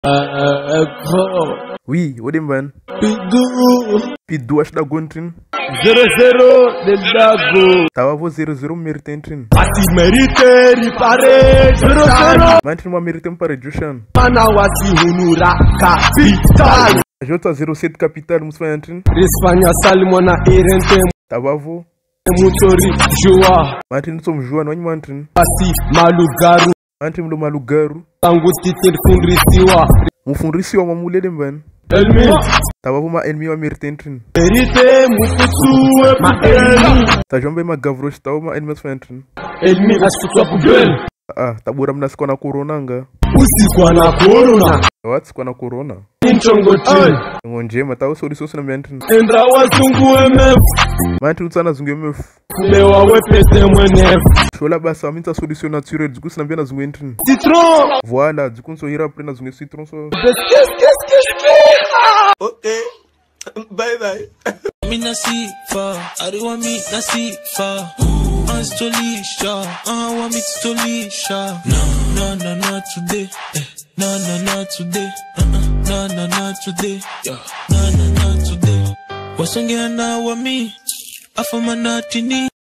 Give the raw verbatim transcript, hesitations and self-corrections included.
Oui, Odimban. Pidu. Pidu ashda gontrin. Zero zero del dago. Tawavo zero zero meritentrin. Ati merite ripare. Zero zero. Mantrin wa meritem para Jushan. Mana wasi hunura capital. Jota zero sete capital musfayantrin. Rispanya salmona irente. Tawavo. Mutori joa. Mantrin som joa no mantrin. Ati malugaru. Mantrin lo malugaru. Tanguti tel fundrisiwa. Mufundrisiwa mamule demban. Elmi. Tawavo ma elmi wa meritentrin. Merite mufutu ma elmi. Tajombe ma gavrosh tawo ma elmi musfayantrin. Elmi asfutwa kubel. Ah, tabura mna sikwa na corona nga. Usikwa na corona. What sikwa na corona? Inchongoti. Ngonje matawo sori sosi na mentrin. Endra wazungu M F. Mantrin utsana zungu M F. Mewa wepete mwenef. Shola basa aminta solution naturelle du coup ça bien na zungu entrin. Citron. Voilà, du coup on ira après na zungu citron so. Qu'est-ce qu'est-ce que je fais? Ok. Bye bye. Me nasifa, I don't want me nasifa. I'm stolisha, I want me stolisha. No, no, no, not today. Eh. No, no, not today. Uh-uh. No, no, not today. Yeah. No, no, not today. What's on getting now with me? I for my naughty knee.